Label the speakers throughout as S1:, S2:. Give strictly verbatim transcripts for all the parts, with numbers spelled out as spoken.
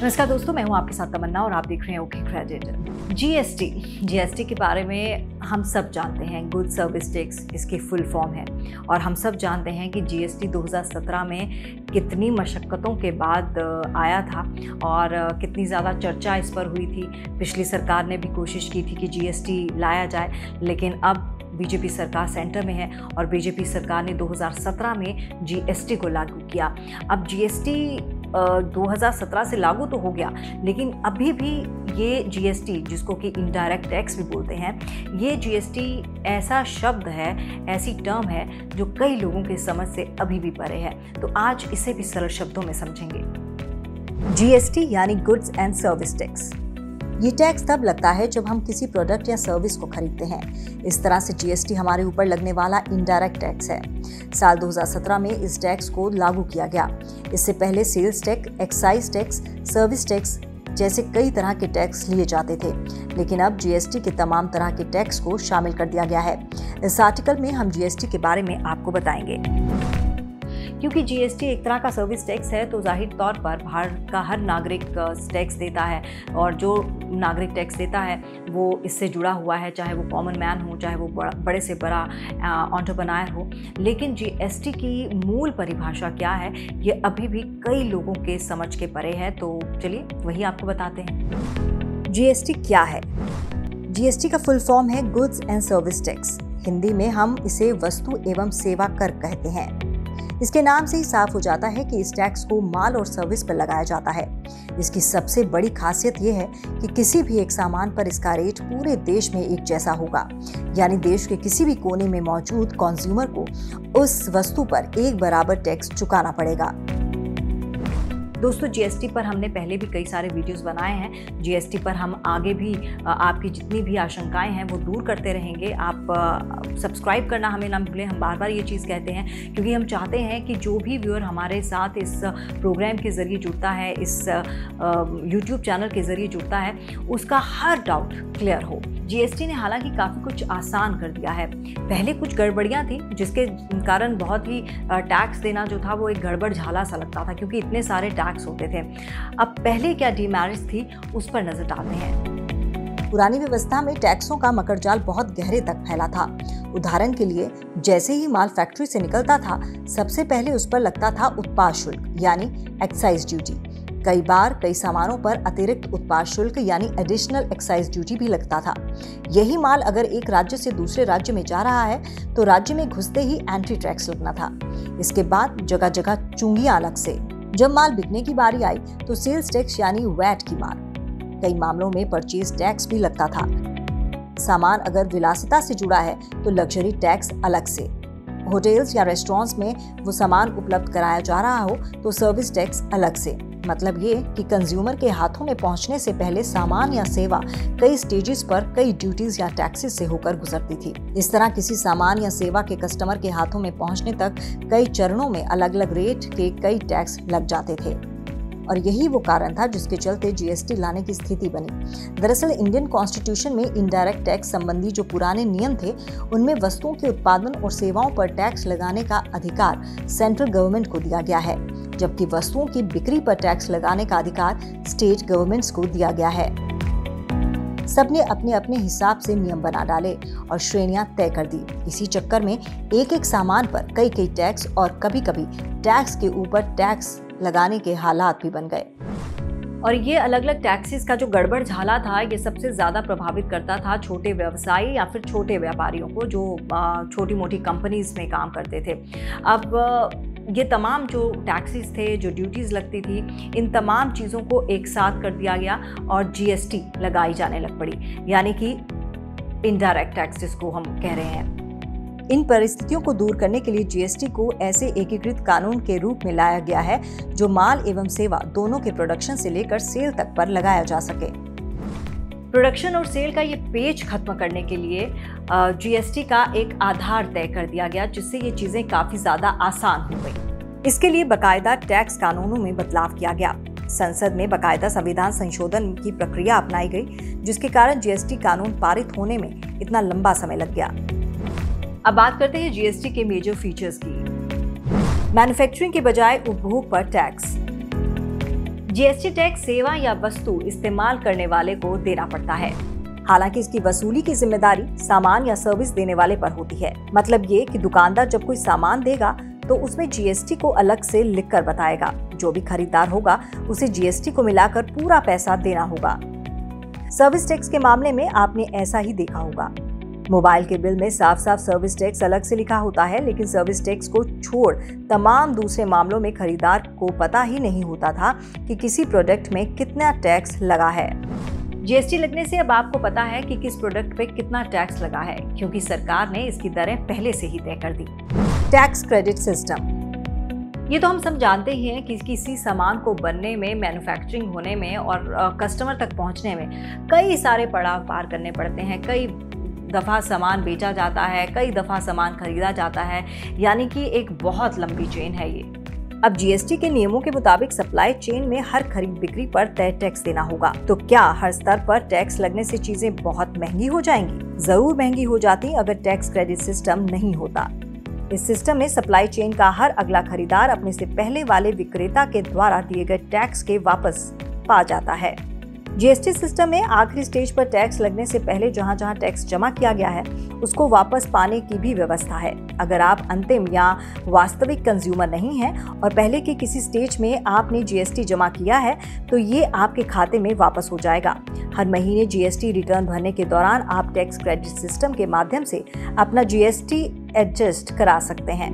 S1: नमस्कार दोस्तों, मैं हूं आपके साथ तमन्ना और आप देख रहे हैं ओके क्रेडिट। जीएसटी जीएसटी के बारे में हम सब जानते हैं। गुड सर्विस टैक्स इसकी फुल फॉर्म है और हम सब जानते हैं कि जीएसटी दो हज़ार सत्रह में कितनी मशक्क़तों के बाद आया था और कितनी ज़्यादा चर्चा इस पर हुई थी। पिछली सरकार ने भी कोशिश की थी कि जीएसटी लाया जाए, लेकिन अब बीजेपी सरकार सेंटर में है और बीजेपी सरकार ने दो हज़ार सत्रह में जीएसटी को लागू किया। अब जीएसटी दो हज़ार सत्रह से लागू तो हो गया, लेकिन अभी भी ये जीएसटी, जिसको कि इनडायरेक्ट टैक्स भी बोलते हैं, ये जीएसटी ऐसा शब्द है, ऐसी टर्म है जो कई लोगों के समझ से अभी भी परे है। तो आज इसे भी सरल शब्दों में समझेंगे। जीएसटी यानी गुड्स एंड सर्विस टैक्स। ये टैक्स तब लगता है जब हम किसी प्रोडक्ट या सर्विस को खरीदते हैं। इस तरह से जीएसटी हमारे ऊपर लगने वाला इनडायरेक्ट टैक्स है। साल दो हज़ार सत्रह में इस टैक्स को लागू किया गया। इससे पहले sales tax, excise tax, service tax जैसे कई तरह के टैक्स लिए जाते थे, लेकिन अब जीएसटी के तमाम तरह के टैक्स को शामिल कर दिया गया है। इस आर्टिकल में हम जीएसटी के बारे में आपको बताएंगे। क्योंकि जीएसटी एक तरह का सर्विस टैक्स है, तो जाहिर तौर पर भारत का हर नागरिक टैक्स देता है और जो नागरिक टैक्स देता है वो इससे जुड़ा हुआ है, चाहे वो कॉमन मैन हो, चाहे वो बड़ा बड़े से बड़ा एंटरप्रेन्योर हो। लेकिन जीएसटी की मूल परिभाषा क्या है, ये अभी भी कई लोगों के समझ के परे है। तो चलिए वही आपको बताते हैं। जीएसटी क्या है? जीएसटी का फुल फॉर्म है goods and service tax. Hindi में हम इसे वस्तु एवं सेवा कर कहते हैं। इसके नाम से ही साफ हो जाता है कि इस टैक्स को माल और सर्विस पर लगाया जाता है। इसकी सबसे बड़ी खासियत यह है कि किसी भी एक सामान पर इसका रेट पूरे देश में एक जैसा होगा, यानी देश के किसी भी कोने में मौजूद कंज्यूमर को उस वस्तु पर एक बराबर टैक्स चुकाना पड़ेगा। दोस्तों, जीएसटी पर हमने पहले भी कई सारे वीडियोस बनाए हैं। जीएसटी पर हम आगे भी आपकी जितनी भी आशंकाएं हैं वो दूर करते रहेंगे। आप सब्सक्राइब करना हमें ना भूलें। हम बार बार ये चीज़ कहते हैं क्योंकि हम चाहते हैं कि जो भी व्यूअर हमारे साथ इस प्रोग्राम के ज़रिए जुड़ता है, इस यूट्यूब चैनल के ज़रिए जुड़ता है, उसका हर डाउट क्लियर हो। जीएसटी ने हालांकि काफ़ी कुछ आसान कर दिया है। पहले कुछ गड़बड़ियाँ थी जिसके कारण बहुत ही टैक्स देना जो था वो एक गड़बड़ झाला सा लगता था, क्योंकि इतने सारे टैक्स होते थे। अब पहले क्या डीमेरिट्स थी उस पर नजर डालते हैं। पुरानी व्यवस्था में टैक्सों का मकड़जाल बहुत गहरे तक फैला था। उदाहरण के लिए, जैसे ही माल फैक्ट्री से निकलता था, सबसे पहले उस पर लगता था उत्पाद शुल्क यानी एक्साइज ड्यूटी। कई बार कई सामानों पर अतिरिक्त उत्पाद शुल्क यानी एडिशनल एक्साइज ड्यूटी भी लगता था। यही माल अगर एक राज्य से दूसरे राज्य में जा रहा है तो राज्य में घुसते ही एंट्री टैक्स लगना था। इसके बाद जगह जगह चुंगियां अलग से। जब माल बिकने की बारी आई तो सेल्स टैक्स यानी वैट की मार। कई मामलों में परचेज टैक्स भी लगता था। सामान अगर विलासिता से जुड़ा है तो लग्जरी टैक्स अलग से। होटल्स या रेस्टोरेंट्स में वो सामान उपलब्ध कराया जा रहा हो तो सर्विस टैक्स अलग से। मतलब ये कि कंज्यूमर के हाथों में पहुंचने से पहले सामान या सेवा कई स्टेजेस पर कई ड्यूटीज या टैक्सेस से होकर गुजरती थी। इस तरह किसी सामान या सेवा के कस्टमर के हाथों में पहुंचने तक कई चरणों में अलग अलग रेट के कई टैक्स लग जाते थे और यही वो कारण था जिसके चलते जीएसटी लाने की स्थिति बनी। दरअसल इंडियन कॉन्स्टिट्यूशन में इनडायरेक्ट टैक्स संबंधी जो पुराने नियम थे, उनमें वस्तुओं के उत्पादन और सेवाओं पर टैक्स लगाने का अधिकार सेंट्रल गवर्नमेंट को दिया गया है, जबकि वस्तुओं की बिक्री पर टैक्स लगाने का अधिकार स्टेट गवर्नमेंट्स को दिया गया है। सबने अपने अपने हिसाब से नियम बना डाले और श्रेणियां तय कर दी। इसी चक्कर में एक एक सामान पर कई कई टैक्स और कभी कभी टैक्स के ऊपर टैक्स लगाने के हालात भी बन गए। और ये अलग अलग टैक्सेस का जो गड़बड़ झाला था, ये सबसे ज़्यादा प्रभावित करता था छोटे व्यवसायी या फिर छोटे व्यापारियों को, जो छोटी मोटी कंपनीज में काम करते थे। अब ये तमाम जो टैक्सेस थे, जो ड्यूटीज़ लगती थी, इन तमाम चीज़ों को एक साथ कर दिया गया और जीएसटी लगाई जाने लग पड़ी, यानी कि इनडायरेक्ट टैक्स जिसको हम कह रहे हैं। इन परिस्थितियों को दूर करने के लिए जीएसटी को ऐसे एकीकृत कानून के रूप में लाया गया है जो माल एवं सेवा दोनों के प्रोडक्शन से लेकर सेल तक पर लगाया जा सके। प्रोडक्शन और सेल का ये पेच खत्म करने के लिए जीएसटी का एक आधार तय कर दिया गया, जिससे ये चीजें काफी ज्यादा आसान हो गई। इसके लिए बाकायदा टैक्स कानूनों में बदलाव किया गया। संसद में बाकायदा संविधान संशोधन की प्रक्रिया अपनाई गई, जिसके कारण जीएसटी कानून पारित होने में इतना लंबा समय लग गया। अब बात करते हैं जीएसटी के मेजर फीचर्स की। मैन्युफैक्चरिंग के बजाय उपभोग पर टैक्स। जीएसटी टैक्स सेवा या वस्तु इस्तेमाल करने वाले को देना पड़ता है। हालांकि इसकी वसूली की जिम्मेदारी सामान या सर्विस देने वाले पर होती है। मतलब ये कि दुकानदार जब कोई सामान देगा तो उसमें जीएसटी को अलग से लिखकर बताएगा। जो भी खरीदार होगा उसे जीएसटी को मिलाकर पूरा पैसा देना होगा। सर्विस टैक्स के मामले में आपने ऐसा ही देखा होगा। मोबाइल के बिल में साफ साफ सर्विस टैक्स अलग से लिखा होता है, लेकिन सर्विस टैक्स को छोड़ तमाम दूसरे मामलों में खरीदार को पता ही नहीं होता था कि किसी प्रोडक्ट में कितना टैक्स लगा है। जीएसटी लगने से अब आपको पता है कि किस प्रोडक्ट पे कितना टैक्स लगा है, क्योंकि सरकार ने इसकी दरें पहले से ही तय कर दी। टैक्स क्रेडिट सिस्टम, ये तो हम सब जानते ही हैं कि किसी सामान को बनने में, मैन्युफैक्चरिंग होने में और कस्टमर तक पहुंचने में कई सारे पड़ाव पार करने पड़ते हैं। कई दफ़ा सामान बेचा जाता है, कई दफ़ा सामान खरीदा जाता है, यानी कि एक बहुत लंबी चेन है ये। अब जीएसटी के नियमों के मुताबिक सप्लाई चेन में हर खरीद बिक्री पर तय टैक्स देना होगा। तो क्या हर स्तर पर टैक्स लगने से चीजें बहुत महंगी हो जाएंगी? जरूर महंगी हो जाती अगर टैक्स क्रेडिट सिस्टम नहीं होता। इस सिस्टम में सप्लाई चेन का हर अगला खरीदार अपने से पहले वाले विक्रेता के द्वारा दिए गए टैक्स के वापस पा जाता है। जीएसटी सिस्टम में आखिरी स्टेज पर टैक्स लगने से पहले जहां जहां टैक्स जमा किया गया है उसको वापस पाने की भी व्यवस्था है। अगर आप अंतिम या वास्तविक कंज्यूमर नहीं हैं और पहले के किसी स्टेज में आपने जीएसटी जमा किया है तो ये आपके खाते में वापस हो जाएगा। हर महीने जीएसटी रिटर्न भरने के दौरान आप टैक्स क्रेडिट सिस्टम के माध्यम से अपना जीएसटी एडजस्ट करा सकते हैं।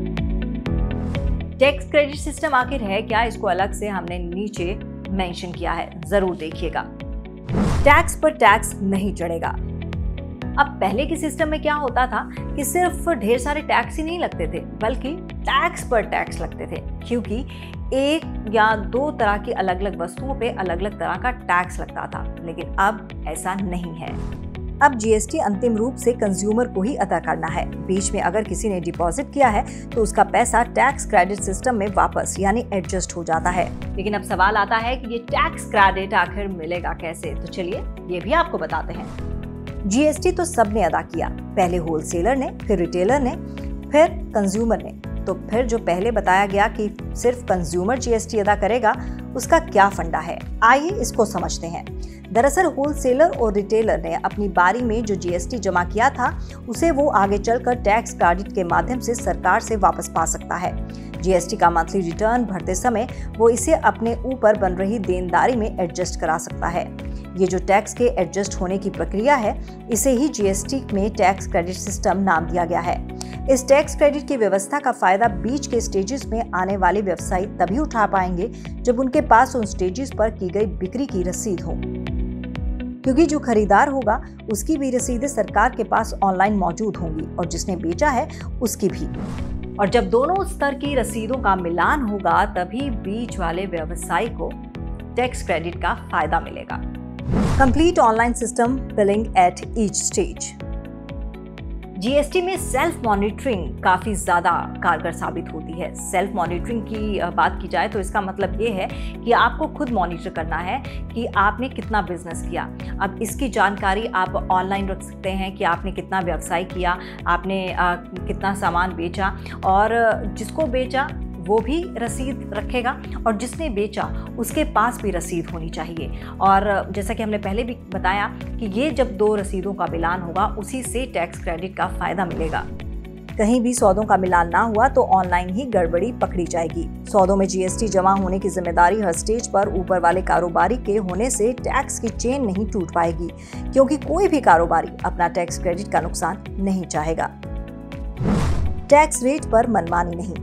S1: टैक्स क्रेडिट सिस्टम आखिर है क्या, इसको अलग से हमने नीचे मेंशन किया है, जरूर देखिएगा। टैक्स पर टैक्स नहीं चढ़ेगा। अब पहले के सिस्टम में क्या होता था कि सिर्फ ढेर सारे टैक्स ही नहीं लगते थे, बल्कि टैक्स पर टैक्स लगते थे, क्योंकि एक या दो तरह की अलग अलग वस्तुओं पे अलग अलग तरह का टैक्स लगता था। लेकिन अब ऐसा नहीं है। अब जीएसटी अंतिम रूप से कंज्यूमर को ही अदा करना है। बीच में अगर किसी ने डिपॉजिट किया है तो उसका पैसा टैक्स क्रेडिट सिस्टम में वापस यानी एडजस्ट हो जाता है। लेकिन अब सवाल आता है कि ये टैक्स क्रेडिट आखिर मिलेगा कैसे? तो चलिए ये भी आपको बताते हैं। जीएसटी तो सबने अदा किया, पहले होलसेलर ने, फिर रिटेलर ने, फिर कंज्यूमर ने। तो फिर जो पहले बताया गया कि सिर्फ कंज्यूमर जीएसटी अदा करेगा, उसका क्या फंडा है? आइए इसको समझते हैं। दरअसल होलसेलर और रिटेलर ने अपनी बारी में जो जीएसटी जमा किया था उसे वो आगे चलकर टैक्स क्रेडिट के माध्यम से सरकार से वापस पा सकता है। जीएसटी का मंथली रिटर्न भरते समय वो इसे अपने ऊपर बन रही देनदारी में एडजस्ट करा सकता है। ये जो टैक्स के एडजस्ट होने की प्रक्रिया है, इसे ही जीएसटी में टैक्स क्रेडिट सिस्टम नाम दिया गया है। इस टैक्स क्रेडिट की व्यवस्था का फायदा बीच के स्टेजेस में आने वाले व्यवसायी तभी उठा पाएंगे जब उनके पास उन स्टेजेस पर की गई बिक्री की रसीद हो, क्योंकि जो खरीदार होगा उसकी भी रसीदें सरकार के पास ऑनलाइन मौजूद होंगी और जिसने बेचा है उसकी भी। और जब दोनों स्तर की रसीदों का मिलान होगा तभी बीच वाले व्यवसायी को टैक्स क्रेडिट का फायदा मिलेगा। Complete online system billing at each stage. GST में सेल्फ मॉनिटरिंग काफ़ी ज़्यादा कारगर साबित होती है। सेल्फ मॉनिटरिंग की बात की जाए तो इसका मतलब ये है कि आपको खुद मॉनिटर करना है कि आपने कितना बिजनेस किया। अब इसकी जानकारी आप ऑनलाइन रख सकते हैं कि आपने कितना व्यवसाय किया, आपने आ, कितना सामान बेचा, और जिसको बेचा वो भी रसीद रखेगा और जिसने बेचा उसके पास भी रसीद होनी चाहिए। और जैसा कि हमने पहले भी बताया कि ये जब दो रसीदों का मिलान होगा उसी से टैक्स क्रेडिट का फायदा मिलेगा। कहीं भी सौदों का मिलान ना हुआ तो ऑनलाइन ही गड़बड़ी पकड़ी जाएगी। सौदों में जीएसटी जमा होने की जिम्मेदारी हर स्टेज पर ऊपर वाले कारोबारी के होने से टैक्स की चेन नहीं टूट पाएगी, क्योंकि कोई भी कारोबारी अपना टैक्स क्रेडिट का नुकसान नहीं चाहेगा। टैक्स रेट पर मनमानी नहीं।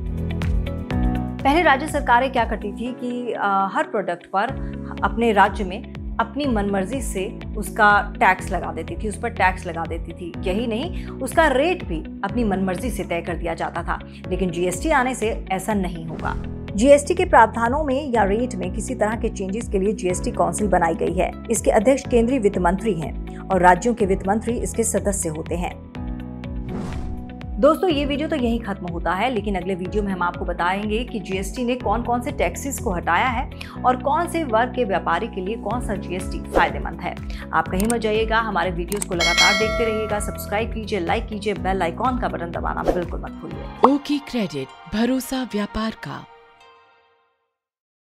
S1: पहले राज्य सरकारें क्या करती थी कि आ, हर प्रोडक्ट पर अपने राज्य में अपनी मनमर्जी से उसका टैक्स लगा देती थी, उस पर टैक्स लगा देती थी। यही नहीं, उसका रेट भी अपनी मनमर्जी से तय कर दिया जाता था। लेकिन जीएसटी आने से ऐसा नहीं होगा। जीएसटी के प्रावधानों में या रेट में किसी तरह के चेंजेस के लिए जीएसटी काउंसिल बनाई गई है। इसके अध्यक्ष केंद्रीय वित्त मंत्री हैं और राज्यों के वित्त मंत्री इसके सदस्य होते हैं। दोस्तों ये वीडियो तो यहीं खत्म होता है, लेकिन अगले वीडियो में हम आपको बताएंगे कि जीएसटी ने कौन कौन से टैक्सेस को हटाया है और कौन से वर्ग के व्यापारी के लिए कौन सा जीएसटी फायदेमंद है। आप कहीं मत जाइएगा, हमारे वीडियोस को लगातार देखते रहिएगा। सब्सक्राइब कीजिए, लाइक कीजिए, बेल आइकॉन का बटन दबाना बिल्कुल मत भूलिए।
S2: ओके क्रेडिट, भरोसा व्यापार का।